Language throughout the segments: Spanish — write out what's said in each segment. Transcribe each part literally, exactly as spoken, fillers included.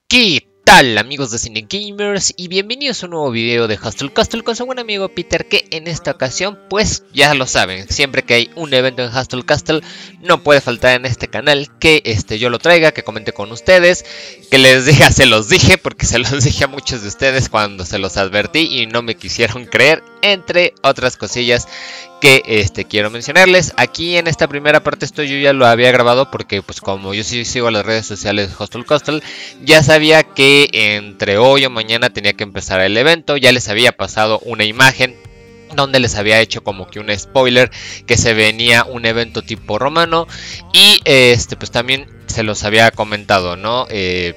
¿Qué tal, amigos de Cine Gamers? Y bienvenidos a un nuevo video de Hustle Castle con su buen amigo Peter, que en esta ocasión, pues ya lo saben, siempre que hay un evento en Hustle Castle no puede faltar en este canal que este, yo lo traiga, que comente con ustedes, que les diga, se los dije, porque se los dije a muchos de ustedes cuando se los advertí y no me quisieron creer, entre otras cosillas que este, quiero mencionarles. Aquí en esta primera parte esto yo ya lo había grabado porque pues como yo sí sigo las redes sociales de Hustle Castle, ya sabía que entre hoy o mañana tenía que empezar el evento. Ya les había pasado una imagen donde les había hecho como que un spoiler que se venía un evento tipo romano, y este pues también se los había comentado, ¿no? Eh,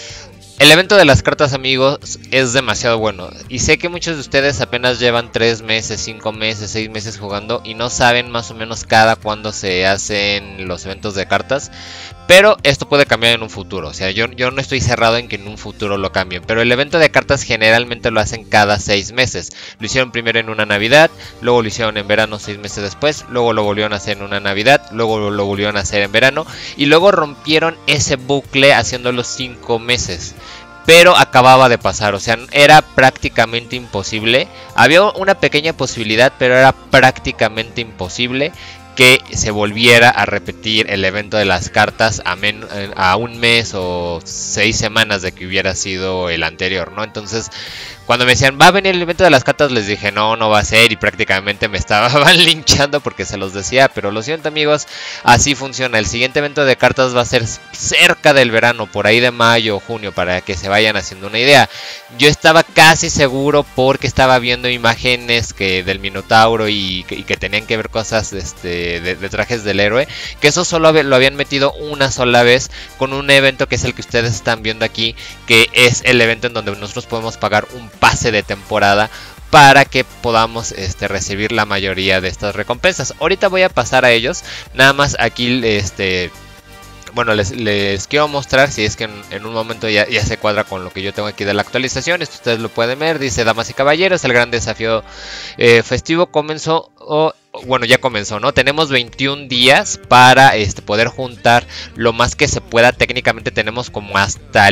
El evento de las cartas, amigos, es demasiado bueno. Y sé que muchos de ustedes apenas llevan tres meses, cinco meses, seis meses jugando y no saben más o menos cada cuándo se hacen los eventos de cartas. Pero esto puede cambiar en un futuro. O sea, yo, yo no estoy cerrado en que en un futuro lo cambien. Pero el evento de cartas generalmente lo hacen cada seis meses. Lo hicieron primero en una Navidad, luego lo hicieron en verano seis meses después, luego lo volvieron a hacer en una Navidad, luego lo, lo volvieron a hacer en verano. Y luego rompieron ese bucle haciéndolo cinco meses. Pero acababa de pasar, o sea, era prácticamente imposible. Había una pequeña posibilidad, pero era prácticamente imposible que se volviera a repetir el evento de las cartas a, men a un mes o seis semanas de que hubiera sido el anterior, ¿no? Entonces, cuando me decían, va a venir el evento de las cartas, les dije, no, no va a ser, y prácticamente me estaban linchando porque se los decía, pero lo siento, amigos, así funciona. El siguiente evento de cartas va a ser cerca del verano, por ahí de mayo o junio, para que se vayan haciendo una idea. Yo estaba casi seguro porque estaba viendo imágenes que del Minotauro y, y que tenían que ver cosas este, de, de trajes del héroe, que eso solo lo habían metido una sola vez con un evento que es el que ustedes están viendo aquí, que es el evento en donde nosotros podemos pagar un pase de temporada para que podamos este, recibir la mayoría de estas recompensas. Ahorita voy a pasar a ellos, nada más aquí este... Bueno, les, les quiero mostrar, si es que en, en un momento ya, ya se cuadra con lo que yo tengo aquí de la actualización. Esto ustedes lo pueden ver, dice damas y caballeros, el gran desafío eh, festivo comenzó, o, bueno, ya comenzó, ¿no? Tenemos veintiún días para este, poder juntar lo más que se pueda. Técnicamente tenemos como hasta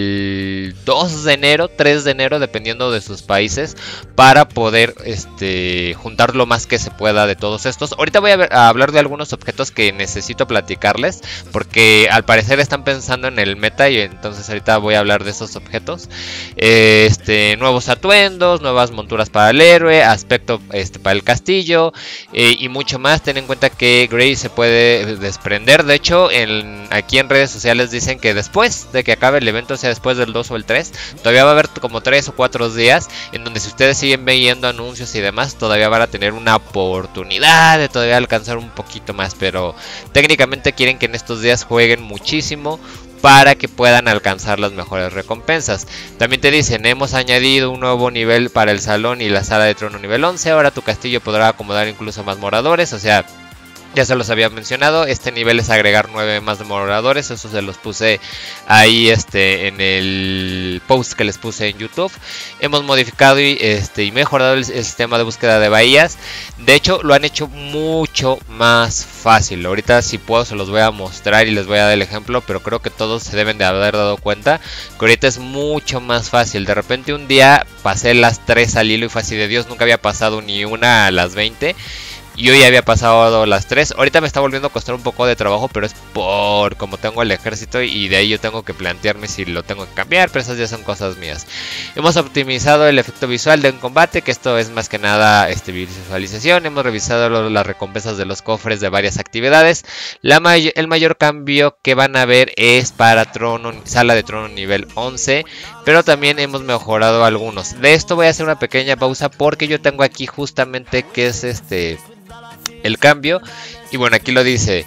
el dos de enero, tres de enero, dependiendo de sus países, para poder este, juntar lo más que se pueda de todos estos. Ahorita voy a, ver, a hablar de algunos objetos que necesito platicarles, porque al parecer están pensando en el meta, y entonces ahorita voy a hablar de esos objetos. Este, nuevos atuendos, nuevas monturas para el héroe, aspecto este, para el castillo, eh, y mucho más. Ten en cuenta que Grey se puede desprender. De hecho, en, aquí en redes sociales dicen que después de que acabe el evento, o sea después del dos o el tres, todavía va a haber como tres o cuatro días en donde si ustedes siguen viendo anuncios y demás, todavía van a tener una oportunidad de todavía alcanzar un poquito más. Pero técnicamente quieren que en estos días jueguen muchísimo para que puedan alcanzar las mejores recompensas. También te dicen, hemos añadido un nuevo nivel para el salón y la sala de trono nivel once. Ahora tu castillo podrá acomodar incluso más moradores. O sea, ya se los había mencionado, este nivel es agregar nueve más moradores. Eso se los puse ahí este, en el post que les puse en YouTube. Hemos modificado y, este, y mejorado el, el sistema de búsqueda de bahías. De hecho, lo han hecho mucho más fácil. Ahorita si puedo se los voy a mostrar y les voy a dar el ejemplo, pero creo que todos se deben de haber dado cuenta que ahorita es mucho más fácil. De repente un día pasé las tres al hilo y fue así de Dios, nunca había pasado ni una a las veinte. Y hoy había pasado las tres. Ahorita me está volviendo a costar un poco de trabajo, pero es por como tengo el ejército y de ahí yo tengo que plantearme si lo tengo que cambiar, pero esas ya son cosas mías. Hemos optimizado el efecto visual de un combate, que esto es más que nada este, visualización. Hemos revisado lo, las recompensas de los cofres de varias actividades. La may el mayor cambio que van a ver es para trono, sala de trono nivel once, pero también hemos mejorado algunos. De esto voy a hacer una pequeña pausa porque yo tengo aquí justamente que es este... el cambio, y bueno, aquí lo dice.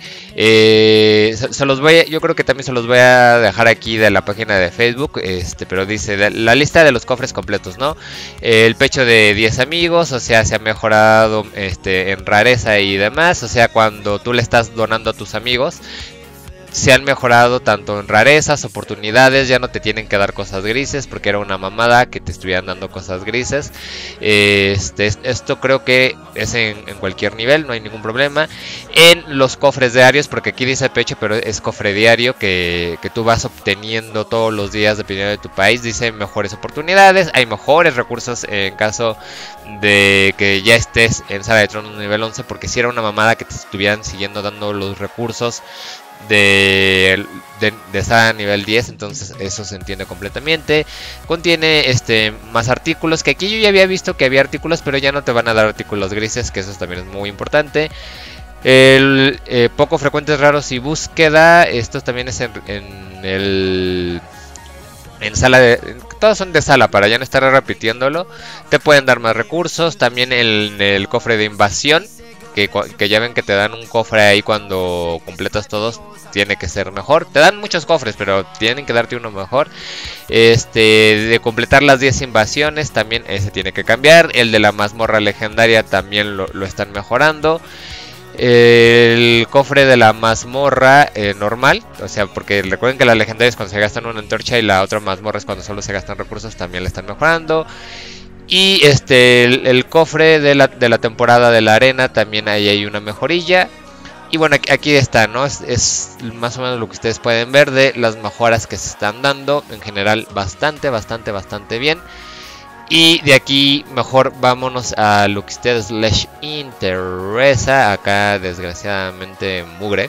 eh, se, se los voy a, yo creo que también se los voy a dejar aquí de la página de Facebook, este, pero dice de, la lista de los cofres completos, ¿no? Eh, el pecho de diez amigos, o sea, se ha mejorado este, en rareza y demás. O sea, cuando tú le estás donando a tus amigos, se han mejorado tanto en rarezas, oportunidades, ya no te tienen que dar cosas grises porque era una mamada que te estuvieran dando cosas grises. Este, esto creo que es en, en cualquier nivel, no hay ningún problema. En los cofres diarios, porque aquí dice pecho, pero es cofre diario que, que tú vas obteniendo todos los días dependiendo de tu país. Dice mejores oportunidades, hay mejores recursos en caso de que ya estés en Sala de Tronos nivel once, porque si era una mamada que te estuvieran siguiendo dando los recursos de, de, de esa nivel diez, entonces eso se entiende completamente. Contiene este más artículos, que aquí yo ya había visto que había artículos, pero ya no te van a dar artículos grises, que eso también es muy importante. El eh, poco frecuentes, raros y búsqueda, esto también es en, en el en sala de, todos son de sala para ya no estar repitiéndolo. Te pueden dar más recursos, también el, el cofre de invasión, que, que ya ven que te dan un cofre ahí cuando completas todos, tiene que ser mejor. Te dan muchos cofres, pero tienen que darte uno mejor. Este, de completar las diez invasiones, también ese tiene que cambiar. El de la mazmorra legendaria también lo, lo están mejorando. El cofre de la mazmorra eh, normal, o sea, porque recuerden que la legendaria es cuando se gastan una antorcha y la otra mazmorra es cuando solo se gastan recursos, también le están mejorando. Y este el, el cofre de la, de la temporada de la arena, también ahí hay una mejorilla. Y bueno, aquí, aquí está, ¿no? Es, es más o menos lo que ustedes pueden ver de las mejoras que se están dando. En general, bastante, bastante, bastante bien. Y de aquí mejor vámonos a lo que a ustedes les interesa. Acá desgraciadamente mugre.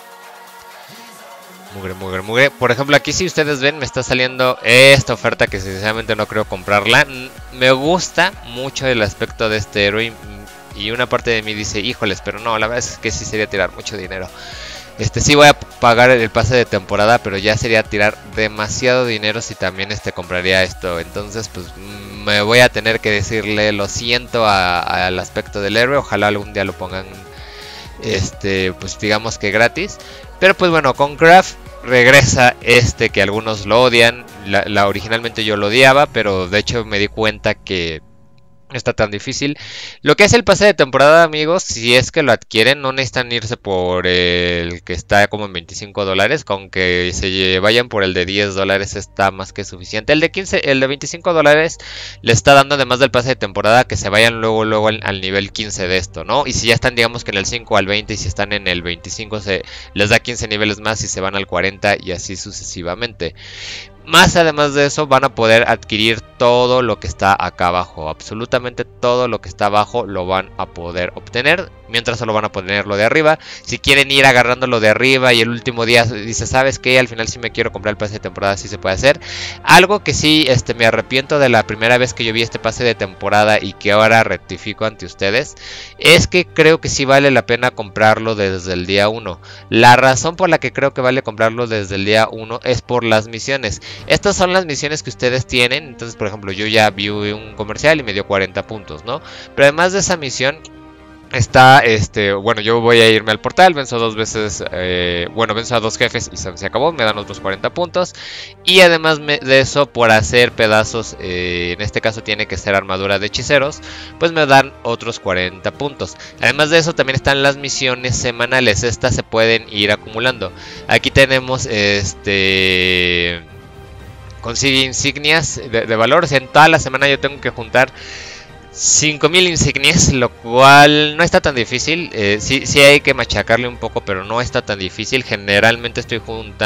Mugre, mugre, mugre. Por ejemplo, aquí si ustedes ven me está saliendo esta oferta que sinceramente no creo comprarla. Me gusta mucho el aspecto de este héroe. Y una parte de mí dice, híjoles, pero no, la verdad es que sí sería tirar mucho dinero. Este sí voy a pagar el pase de temporada, pero ya sería tirar demasiado dinero si también este compraría esto. Entonces pues me voy a tener que decirle lo siento al aspecto del héroe. Ojalá algún día lo pongan este pues digamos que gratis. Pero pues bueno, con Craft regresa este que algunos lo odian. La, la originalmente yo lo odiaba, pero de hecho me di cuenta que no está tan difícil. Lo que es el pase de temporada, amigos, si es que lo adquieren, no necesitan irse por el que está como en veinticinco dólares. Con que se vayan por el de diez dólares está más que suficiente. El de quince, el de veinticinco dólares le está dando, además del pase de temporada, que se vayan luego luego al, al nivel quince de esto, ¿no? Y si ya están, digamos que en el cinco al veinte, y si están en el veinticinco, se les da quince niveles más y se van al cuarenta y así sucesivamente. Más además de eso van a poder adquirir todo lo que está acá abajo. Absolutamente todo lo que está abajo lo van a poder obtener. Mientras solo van a poner lo de arriba. Si quieren ir agarrando lo de arriba y el último día dice, ¿sabes qué? Al final sí me quiero comprar el pase de temporada, sí se puede hacer. Algo que sí este, me arrepiento de la primera vez que yo vi este pase de temporada y que ahora rectifico ante ustedes, es que creo que sí vale la pena comprarlo desde el día uno. La razón por la que creo que vale comprarlo desde el día uno es por las misiones. Estas son las misiones que ustedes tienen. Entonces, por ejemplo, yo ya vi un comercial y me dio cuarenta puntos, ¿no? Pero además de esa misión está, este, bueno, yo voy a irme al portal, venzo dos veces, eh, bueno, venzo a dos jefes y se, se acabó, me dan otros cuarenta puntos. Y además me, de eso, por hacer pedazos, eh, en este caso tiene que ser armadura de hechiceros, pues me dan otros cuarenta puntos. Además de eso también están las misiones semanales, estas se pueden ir acumulando. Aquí tenemos, este... consigue insignias de, de valor. O sea, en toda la semana yo tengo que juntar cinco mil insignias, lo cual no está tan difícil. Eh, sí, sí hay que machacarle un poco, pero no está tan difícil. Generalmente estoy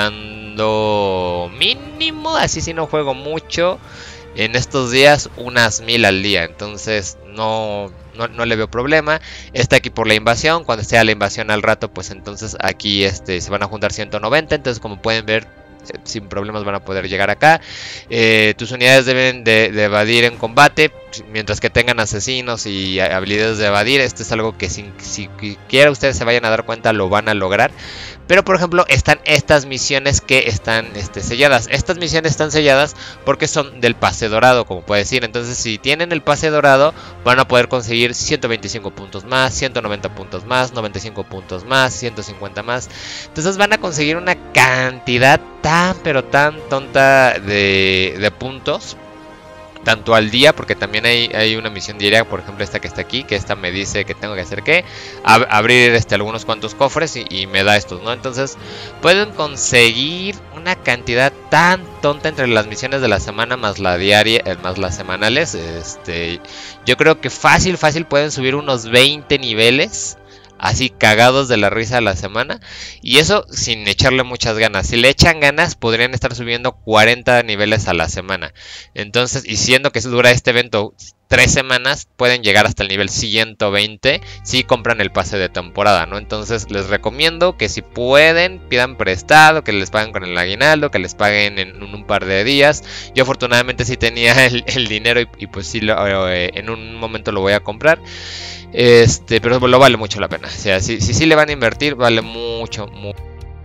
juntando mínimo, así si no juego mucho, en estos días unas mil al día. Entonces no, no, no le veo problema. Está aquí por la invasión. Cuando esté la invasión al rato, pues entonces aquí este, se van a juntar ciento noventa. Entonces, como pueden ver, sin problemas van a poder llegar acá. Eh, tus unidades deben de, de evadir en combate, mientras que tengan asesinos y habilidades de evadir. Esto es algo que sin siquiera ustedes se vayan a dar cuenta lo van a lograr. Pero por ejemplo están estas misiones que están este, selladas. Estas misiones están selladas porque son del pase dorado, como puede decir. Entonces si tienen el pase dorado van a poder conseguir ciento veinticinco puntos más, ciento noventa puntos más, noventa y cinco puntos más, ciento cincuenta más. Entonces van a conseguir una cantidad tan pero tan tonta de, de puntos. tanto al día, porque también hay, hay una misión diaria, por ejemplo esta que está aquí, que esta me dice que tengo que hacer que ab abrir este, algunos cuantos cofres y, y me da estos, ¿no? Entonces pueden conseguir una cantidad tan tonta entre las misiones de la semana más la diaria, eh, más las semanales. Este, yo creo que fácil, fácil pueden subir unos veinte niveles. Así cagados de la risa a la semana. Y eso sin echarle muchas ganas. Si le echan ganas podrían estar subiendo cuarenta niveles a la semana. Entonces, y siendo que dura este evento tres semanas, pueden llegar hasta el nivel ciento veinte si compran el pase de temporada, ¿no? Entonces les recomiendo que si pueden pidan prestado, que les paguen con el aguinaldo, que les paguen en un par de días. Yo afortunadamente sí tenía el, el dinero y, y pues sí lo, eh, en un momento lo voy a comprar. Este, pero lo vale mucho la pena. O sea, si sí si, si le van a invertir, vale mucho, mucho.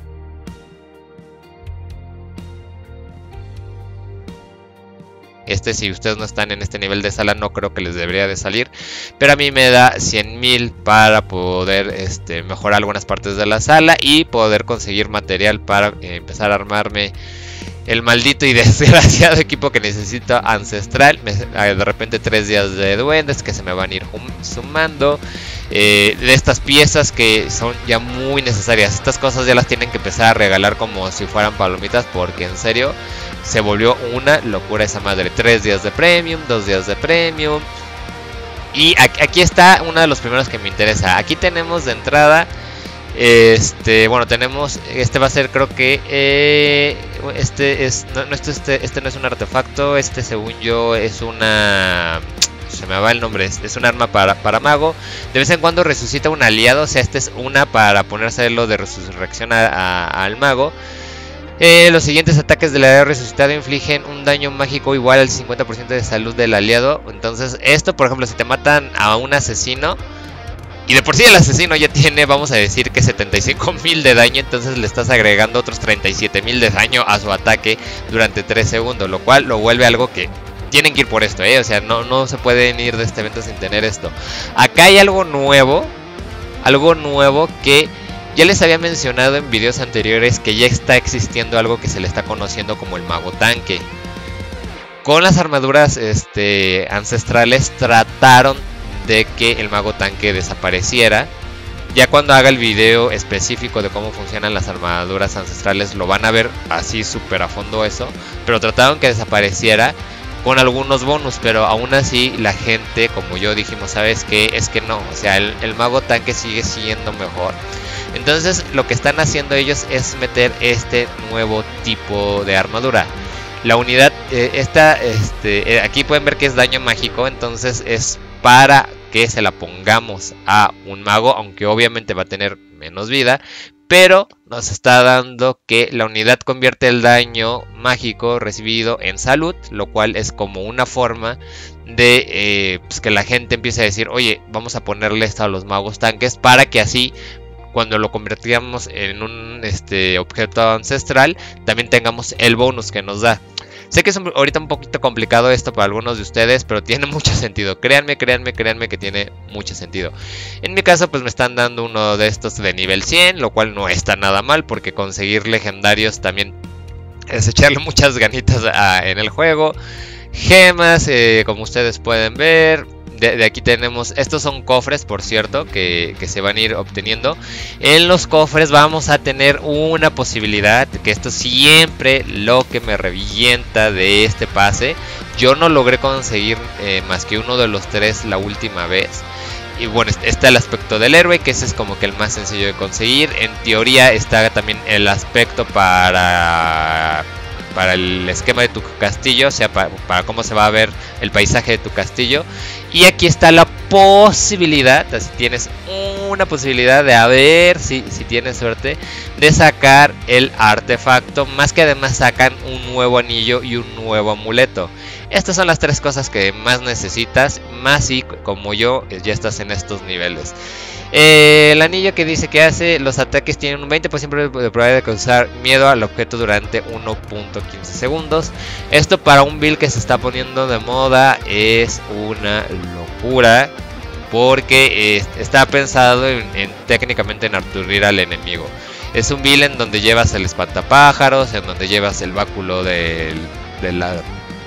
Este, si ustedes no están en este nivel de sala, no creo que les debería de salir. Pero a mí me da cien mil para poder este, mejorar algunas partes de la sala y poder conseguir material para eh, empezar a armarme el maldito y desgraciado equipo que necesito ancestral. Me, de repente tres días de duendes que se me van a ir sumando. Eh, de estas piezas que son ya muy necesarias. Estas cosas ya las tienen que empezar a regalar como si fueran palomitas, porque en serio se volvió una locura esa madre. Tres días de premium, dos días de premium. Y aquí está uno de los primeros que me interesa. Aquí tenemos de entrada... Este, bueno, tenemos, este va a ser creo que, eh, este es, no, no, este, este, este no es un artefacto, este según yo es una, se me va el nombre, es, es un arma para, para mago. De vez en cuando resucita un aliado, o sea, este es una para ponerse lo de resurrección a, a, al mago. Eh, los siguientes ataques del aliado resucitado infligen un daño mágico igual al cincuenta por ciento de salud del aliado. Entonces esto, por ejemplo, si te matan a un asesino, y de por sí el asesino ya tiene, vamos a decir que setenta y cinco mil de daño, entonces le estás agregando otros treinta y siete mil de daño a su ataque durante tres segundos, lo cual lo vuelve algo que tienen que ir por esto, ¿eh? O sea, no, no se pueden ir de este evento sin tener esto. Acá hay algo nuevo, algo nuevo que ya les había mencionado en videos anteriores, que ya está existiendo algo que se le está conociendo como el mago tanque. Con las armaduras este, ancestrales trataron de que el mago tanque desapareciera. Ya cuando haga el video específico de cómo funcionan las armaduras ancestrales lo van a ver así súper a fondo eso. Pero trataron que desapareciera con algunos bonus, pero aún así la gente, como yo dijimos, ¿sabes qué? Es que no, o sea, el, el mago tanque sigue siendo mejor. Entonces lo que están haciendo ellos es meter este nuevo tipo de armadura. La unidad, eh, esta, este, eh, aquí pueden ver que es daño mágico, entonces es para que se la pongamos a un mago, aunque obviamente va a tener menos vida, pero nos está dando que la unidad convierte el daño mágico recibido en salud, lo cual es como una forma de eh, pues que la gente empiece a decir, oye, vamos a ponerle esto a los magos tanques, para que así cuando lo convertíamos en un este, objeto ancestral, también tengamos el bonus que nos da. Sé que es un, ahorita un poquito complicado esto para algunos de ustedes, pero tiene mucho sentido. Créanme, créanme, créanme que tiene mucho sentido. En mi caso, pues me están dando uno de estos de nivel cien, lo cual no está nada mal, porque conseguir legendarios también es echarle muchas ganitas a, en el juego. Gemas, eh, como ustedes pueden ver. De, de aquí tenemos, estos son cofres, por cierto, que, que se van a ir obteniendo. En los cofres vamos a tener una posibilidad, que esto siempre lo que me revienta de este pase. Yo no logré conseguir eh, más que uno de los tres la última vez. Y bueno, está el aspecto del héroe, que ese es como que el más sencillo de conseguir. En teoría está también el aspecto para... para el esquema de tu castillo, o sea, para, para cómo se va a ver el paisaje de tu castillo. Y aquí está la posibilidad, si tienes una posibilidad de a ver si, si tienes suerte, de sacar el artefacto, más que además sacan un nuevo anillo y un nuevo amuleto. Estas son las tres cosas que más necesitas, más si como yo ya estás en estos niveles. Eh, el anillo que dice que hace los ataques tienen un veinte por ciento de probabilidad de causar miedo al objeto durante uno punto quince segundos. Esto para un build que se está poniendo de moda es una locura, porque eh, está pensado en, en, técnicamente en aturdir al enemigo. Es un build en donde llevas el espantapájaros, en donde llevas el báculo del, de la...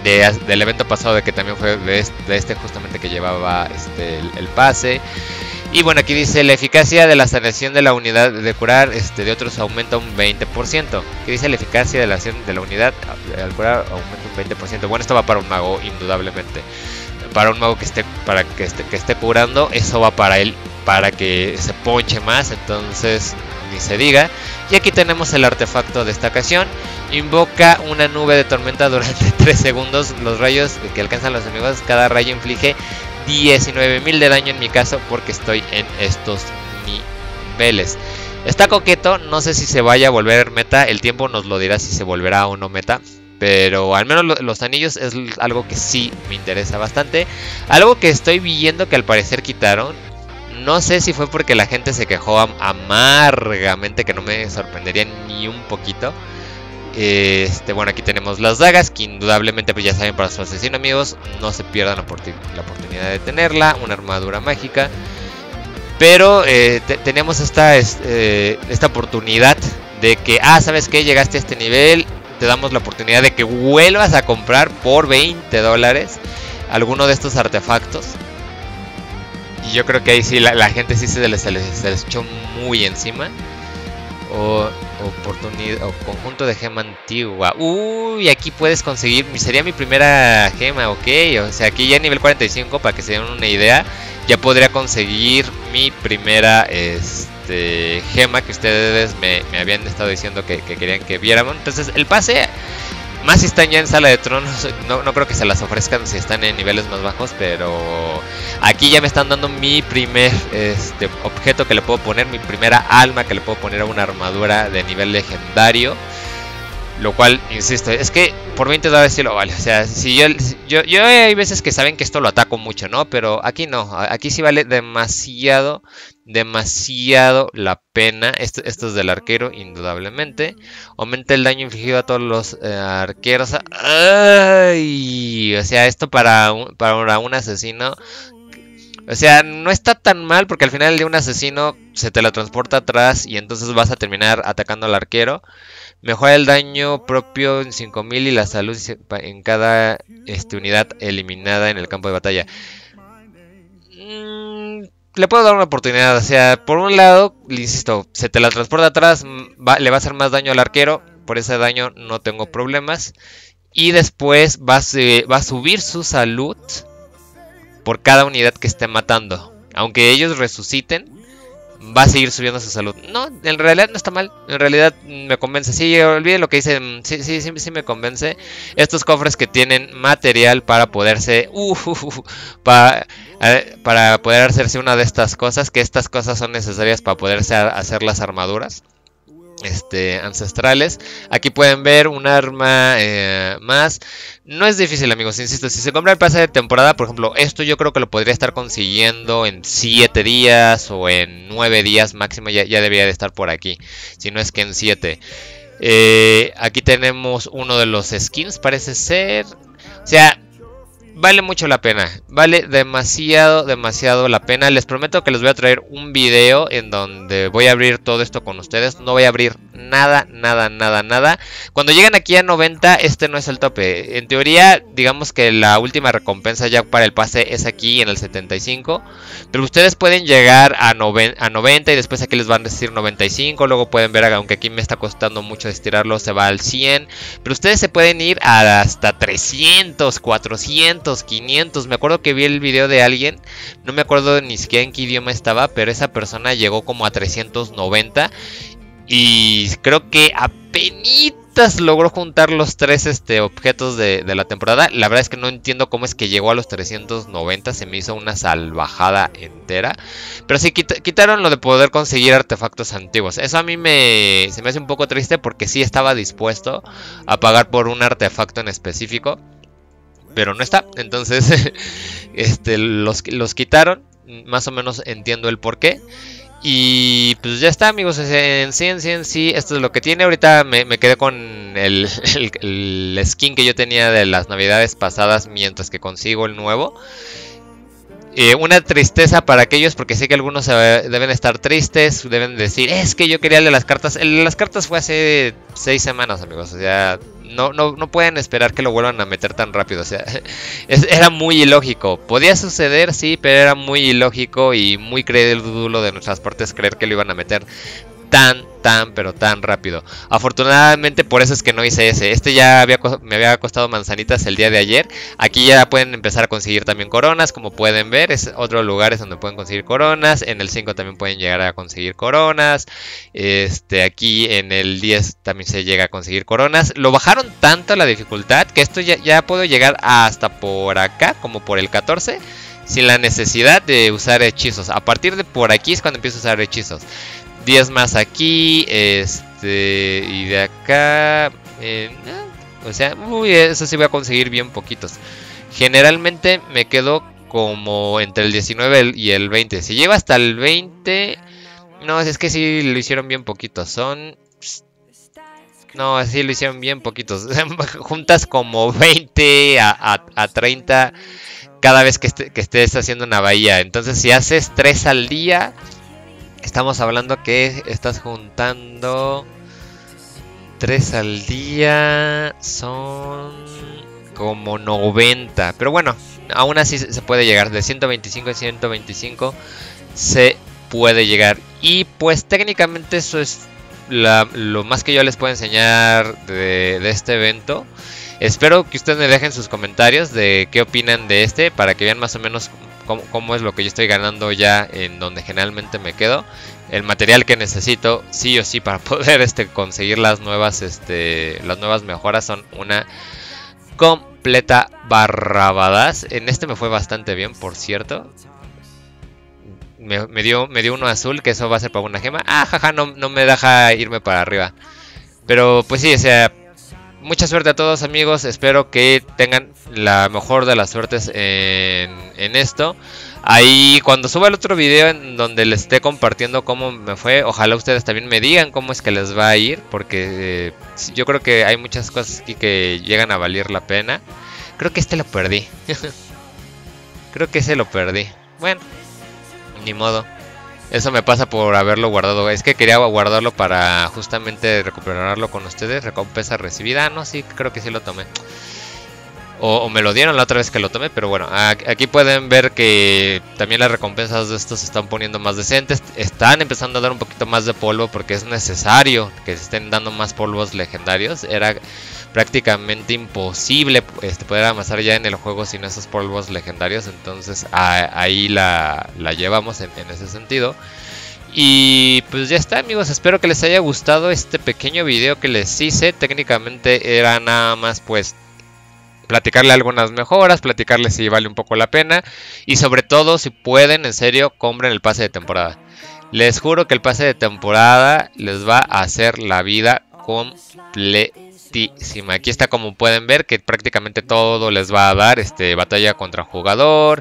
de, del evento pasado, de que también fue de este, de este justamente que llevaba este, el, el pase. Y bueno, aquí dice la eficacia de la sanación de la unidad de curar este, de otros aumenta un veinte por ciento. ¿Qué dice la eficacia de la, de la unidad al curar aumenta un veinte por ciento? Bueno, esto va para un mago indudablemente. Para un mago que esté, para que esté, que esté curando, eso va para él, para que se ponche más, entonces ni se diga. Y aquí tenemos el artefacto de esta ocasión. Invoca una nube de tormenta durante tres segundos. Los rayos que alcanzan los enemigos, cada rayo inflige diecinueve mil de daño en mi caso, porque estoy en estos niveles. Está coqueto, no sé si se vaya a volver meta, el tiempo nos lo dirá si se volverá o no meta. Pero al menos lo, los anillos es algo que sí me interesa bastante. Algo que estoy viendo que al parecer quitaron. No sé si fue porque la gente se quejó am amargamente, que no me sorprendería ni un poquito. Este, bueno, aquí tenemos las dagas, que indudablemente pues ya saben, para su asesino, amigos, no se pierdan la, oportun la oportunidad de tenerla. Una armadura mágica. Pero eh, te tenemos esta, este, esta oportunidad de que, ah, ¿sabes qué? Llegaste a este nivel, te damos la oportunidad de que vuelvas a comprar por veinte dólares alguno de estos artefactos. Y yo creo que ahí sí la, la gente sí se les, se, les, se les echó muy encima. O oportunidad o conjunto de gema antigua. Uy, aquí puedes conseguir, sería mi primera gema, ok. O sea, aquí ya nivel cuarenta y cinco, para que se den una idea, ya podría conseguir mi primera este, gema que ustedes me, me habían estado diciendo que, que querían que viéramos. Entonces el pase, más si están ya en Sala de Tronos, no, no creo que se las ofrezcan si están en niveles más bajos, pero aquí ya me están dando mi primer este, objeto que le puedo poner, mi primera alma que le puedo poner a una armadura de nivel legendario. Lo cual, insisto, es que por veinte dólares sí lo vale. O sea, si yo, yo, yo hay veces que saben que esto lo ataco mucho, ¿no? Pero aquí no, aquí sí vale demasiado, demasiado la pena. Esto, esto es del arquero, indudablemente. Aumenta el daño infligido a todos los eh, arqueros. ¡Ay! O sea, esto para un, para un asesino. O sea, no está tan mal, porque al final de un asesino se teletransporta atrás y entonces vas a terminar atacando al arquero. Mejora el daño propio en cinco mil y la salud en cada este, unidad eliminada en el campo de batalla. Mm, le puedo dar una oportunidad. O sea, por un lado, le insisto, se teletransporta atrás, va, le va a hacer más daño al arquero. Por ese daño no tengo problemas. Y después va a, va a subir su salud por cada unidad que esté matando. Aunque ellos resuciten, va a seguir subiendo su salud. No, en realidad no está mal. En realidad me convence. Sí, olviden lo que dicen. Sí, sí, sí, sí me convence. Estos cofres que tienen material para poderse... Uh, uh, uh, para, uh, para poder hacerse una de estas cosas. Que estas cosas son necesarias para poderse hacer las armaduras este, ancestrales. Aquí pueden ver un arma eh, más. No es difícil, amigos, insisto. Si se compra el pase de temporada, por ejemplo, esto yo creo que lo podría estar consiguiendo en siete días o en nueve días máximo. Ya, ya debería de estar por aquí, si no es que en siete. eh, Aquí tenemos uno de los skins, parece ser. O sea, vale mucho la pena, vale demasiado, demasiado la pena. Les prometo que les voy a traer un video en donde voy a abrir todo esto con ustedes. No voy a abrir nada, nada, nada, nada. Cuando lleguen aquí a noventa, este no es el tope. En teoría, digamos que la última recompensa ya para el pase es aquí en el setenta y cinco. Pero ustedes pueden llegar a, a noventa y después aquí les van a decir noventa y cinco. Luego pueden ver, aunque aquí me está costando mucho estirarlo, se va al cien. Pero ustedes se pueden ir a hasta trescientos, cuatrocientos, quinientos. Me acuerdo que vi el video de alguien, no me acuerdo ni siquiera en qué idioma estaba, pero esa persona llegó como a trescientos noventa y creo que apenitas logró juntar los tres este, objetos de, de la temporada. La verdad es que no entiendo cómo es que llegó a los trescientos noventa, se me hizo una salvajada entera. Pero sí quit quitaron lo de poder conseguir artefactos antiguos. Eso a mí me, se me hace un poco triste, porque sí estaba dispuesto a pagar por un artefacto en específico, pero no está. Entonces este, los, los quitaron. Más o menos entiendo el por qué. Y pues ya está, amigos. En sí, en sí, en sí, esto es lo que tiene. Ahorita me, me quedé con el, el, el skin que yo tenía de las navidades pasadas, mientras que consigo el nuevo. Eh, una tristeza para aquellos, porque sé que algunos deben estar tristes. Deben decir, es que yo quería el de las cartas. El de las cartas fue hace seis semanas, amigos. O sea, no, no, no pueden esperar que lo vuelvan a meter tan rápido. O sea, es, era muy ilógico. Podía suceder, sí, pero era muy ilógico y muy crédulo de nuestras partes creer que lo iban a meter tan, tan, pero tan rápido. Afortunadamente por eso es que no hice ese. Este ya había, me había costado manzanitas el día de ayer. Aquí ya pueden empezar a conseguir también coronas, como pueden ver. Es otro lugar donde pueden conseguir coronas. En el cinco también pueden llegar a conseguir coronas. Este, aquí en el diez también se llega a conseguir coronas. Lo bajaron tanto la dificultad que esto ya, ya puedo llegar hasta por acá, como por el catorce. Sin la necesidad de usar hechizos. A partir de por aquí es cuando empiezo a usar hechizos. diez más aquí, este, y de acá, eh, o sea, uy, eso sí voy a conseguir bien poquitos. Generalmente me quedo como entre el diecinueve y el veinte. Si lleva hasta el veinte, no, es que sí lo hicieron bien poquitos. Son, no, sí lo hicieron bien poquitos. Juntas como veinte a, a, a treinta cada vez que, este, que estés haciendo una bahía. Entonces si haces tres al día, estamos hablando que estás juntando tres al día, son como noventa. Pero bueno, aún así se puede llegar. De ciento veinticinco a ciento veinticinco se puede llegar. Y pues técnicamente eso es la, lo más que yo les puedo enseñar de, de este evento. Espero que ustedes me dejen sus comentarios de qué opinan de este, para que vean más o menos cómo, cómo es lo que yo estoy ganando ya en donde generalmente me quedo. El material que necesito sí o sí para poder este, conseguir las nuevas, este, las nuevas mejoras son una completa barrabadas. En este me fue bastante bien, por cierto. Me, me, dio, me dio uno azul, que eso va a ser para una gema. Ah, jaja, no, no me deja irme para arriba. Pero pues sí, o sea, mucha suerte a todos, amigos. Espero que tengan la mejor de las suertes en, en esto. Ahí cuando suba el otro video en donde les esté compartiendo cómo me fue, ojalá ustedes también me digan cómo es que les va a ir, porque eh, yo creo que hay muchas cosas aquí que llegan a valer la pena. Creo que este lo perdí. Creo que ese lo perdí. Bueno, ni modo. Eso me pasa por haberlo guardado. Es que quería guardarlo para justamente recuperarlo con ustedes. Recompensa recibida. Ah, no, sí, creo que sí lo tomé. O, o me lo dieron la otra vez que lo tomé. Pero bueno, aquí pueden ver que también las recompensas de estos se están poniendo más decentes. Están empezando a dar un poquito más de polvo, porque es necesario que se estén dando más polvos legendarios. Era prácticamente imposible este, poder avanzar ya en el juego sin esos polvos legendarios. Entonces a, ahí la, la llevamos en, en ese sentido. Y pues ya está, amigos, espero que les haya gustado este pequeño video que les hice. Técnicamente era nada más pues platicarle algunas mejoras, platicarle si vale un poco la pena. Y sobre todo, si pueden, en serio, compren el pase de temporada. Les juro que el pase de temporada les va a hacer la vida completa. Aquí está, como pueden ver, que prácticamente todo les va a dar, este, batalla contra jugador,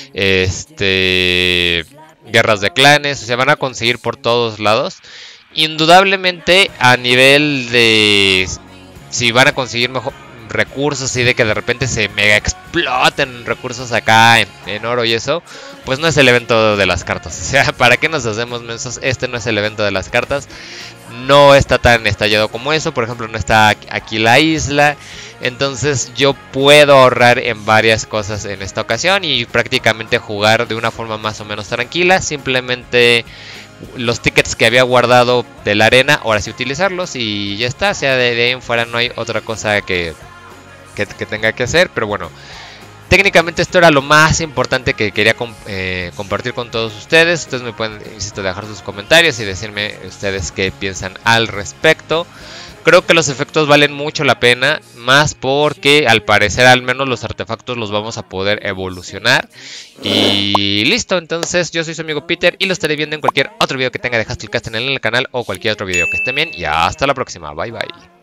este, guerras de clanes, o sea, van a conseguir por todos lados. Indudablemente a nivel de si van a conseguir mejor recursos y de que de repente se mega exploten recursos acá en, en oro y eso, pues no es el evento de las cartas. O sea, ¿para qué nos hacemos mensos? Este no es el evento de las cartas. No está tan estallado como eso. Por ejemplo, no está aquí la isla. Entonces yo puedo ahorrar en varias cosas en esta ocasión y prácticamente jugar de una forma más o menos tranquila. Simplemente los tickets que había guardado de la arena, ahora sí utilizarlos y ya está. O sea, de, de ahí en fuera no hay otra cosa que, que, que tenga que hacer. Pero bueno, técnicamente esto era lo más importante que quería comp eh, compartir con todos ustedes. Ustedes me pueden, insisto, dejar sus comentarios y decirme ustedes qué piensan al respecto. Creo que los efectos valen mucho la pena, más porque al parecer al menos los artefactos los vamos a poder evolucionar. Y listo, entonces yo soy su amigo Peter y lo estaré viendo en cualquier otro video que tenga de Hustle Castle en el canal o cualquier otro video. Que estén bien y hasta la próxima. Bye bye.